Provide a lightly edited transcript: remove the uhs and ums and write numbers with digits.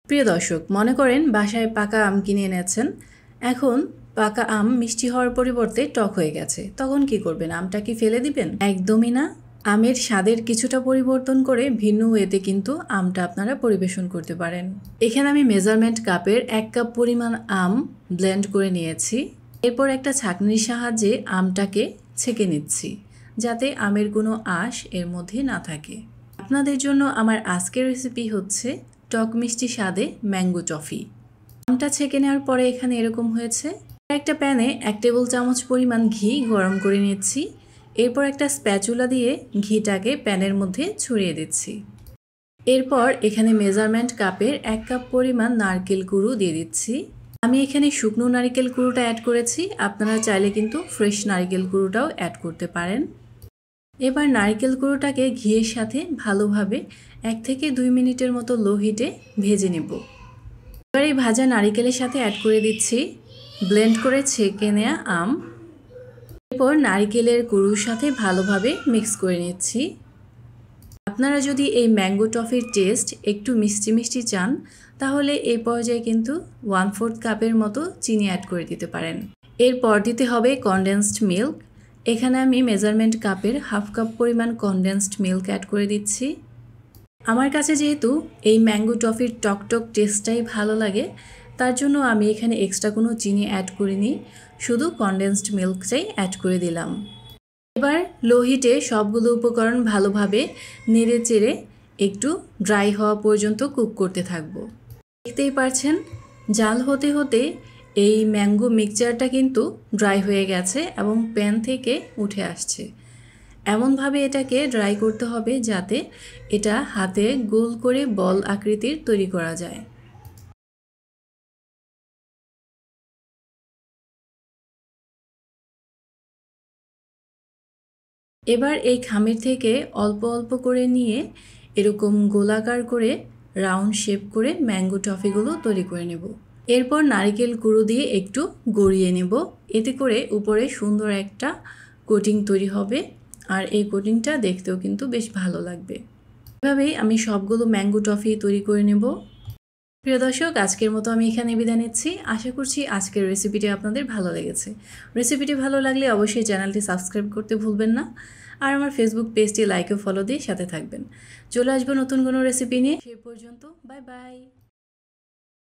প্রিয় দর্শক, মনে করেন বাসায় পাকা আম কিনে এনেছেন। এখন পাকা আম মিষ্টি হওয়ার পরিবর্তে টক হয়ে গেছে। তখন কি করবেন? আমটা কি ফেলে দিবেন? একদমই না। আমের স্বাদের কিছুটা পরিবর্তন করে ভিন্ন ওয়েতে কিন্তু আমটা আপনারা পরিবেশন করতে পারেন। এখানে আমি মেজারমেন্ট কাপের 1 কাপ পরিমাণ আম ব্লেন্ড করে নিয়েছি। এরপর একটা ছাঁকনির সাহায্যে আমটাকে ছেঁকে নিচ্ছি, যাতে আমের কোনো আঁশ এর মধ্যে না থাকে। আপনাদের জন্য আমার আজকের রেসিপি হচ্ছে টক মিষ্টি স্বাদে ম্যাঙ্গো টফি। আমটা ছেঁকে নেওয়ার পরে এখানে এরকম হয়েছে। একটা প্যানে 1 টেবিল চামচ পরিমাণ ঘি গরম করে নিচ্ছি। এরপর একটা স্প্যাচুলা দিয়ে ঘিটাকে প্যানের মধ্যে ছড়িয়ে দিচ্ছি। এরপর এখানে মেজারমেন্ট কাপের 1 কাপ পরিমাণ নারকেল কুড়ো দিয়ে দিচ্ছি। আমি এখানে শুকনো নারকেল কুড়োটা অ্যাড করেছি, আপনারা চাইলে কিন্তু ফ্রেশ নারকেল কুড়োটাও অ্যাড করতে পারেন। এবার নারকেল কুড়োটাকে ঘিয়ের সাথে ভালোভাবে 1 থেকে 2 মিনিটের মতো লো হিটে ভেজে নেব। এবার এই ভাজা নারকেলের সাথে অ্যাড করে দিচ্ছি ব্লেন্ড করে ছেঁকে নেওয়া আম। এরপর নারকেলের কুড়োর সাথে ভালোভাবে মিক্স করে নিচ্ছি। আপনারা যদি এই ম্যাঙ্গো টফির টেস্ট একটু মিষ্টি মিষ্টি চান, তাহলে এই পর্যায়ে কিন্তু 1/4 কাপের মতো চিনি অ্যাড করে দিতে পারেন। এরপর দিতে হবে কনডেন্সড মিল্ক। এখানে আমি মেজারমেন্ট কাপের 1/2 কাপ পরিমাণ কনডেন্সড মিল্ক অ্যাড করে দিচ্ছি। আমার কাছে যেহেতু এই ম্যাঙ্গো টফির টকটক টেস্টটাই ভালো লাগে, তার জন্য আমি এখানে এক্সট্রা কোনো চিনি অ্যাড করিনি, শুধু কনডেন্সড মিল্কটাই অ্যাড করে দিলাম। এবার লো হিটে সবগুলো উপকরণ ভালোভাবে নেড়ে চেড়ে একটু ড্রাই হওয়া পর্যন্ত কুক করতে থাকবো। দেখতেই পারছেন জাল হতে হতে এই ম্যাঙ্গো মিক্সচারটা কিন্তু ড্রাই হয়ে গেছে এবং প্যান থেকে উঠে আসছে। এমনভাবে এটাকে ড্রাই করতে হবে যাতে এটা হাতে গোল করে বল আকৃতির তৈরি করা যায়। এবার এই খামির থেকে অল্প অল্প করে নিয়ে এরকম গোলাকার করে রাউন্ড শেপ করে ম্যাঙ্গো টফিগুলো তৈরি করে নেব। এরপর নারকেল কুড়ো দিয়ে একটু গড়িয়ে নেব, এতে করে উপরে সুন্দর একটা কোটিং তৈরি হবে, আর এই কোটিংটা দেখতেও কিন্তু বেশ ভালো লাগবে। এভাবেই আমি সবগুলো ম্যাঙ্গো টফি তৈরি করে নেব। প্রিয় দর্শক, আজকের মতো আমি এখানে বিদায় নিচ্ছি। আশা করছি আজকের রেসিপিটি আপনাদের ভালো লেগেছে। রেসিপিটি ভালো লাগলে অবশ্যই চ্যানেলটি সাবস্ক্রাইব করতে ভুলবেন না, আর আমার ফেসবুক পেজটি লাইক ও ফলো দিয়ে সাথে থাকবেন। চলে আসবো নতুন কোনো রেসিপি নিয়ে। সে পর্যন্ত বাই বাই।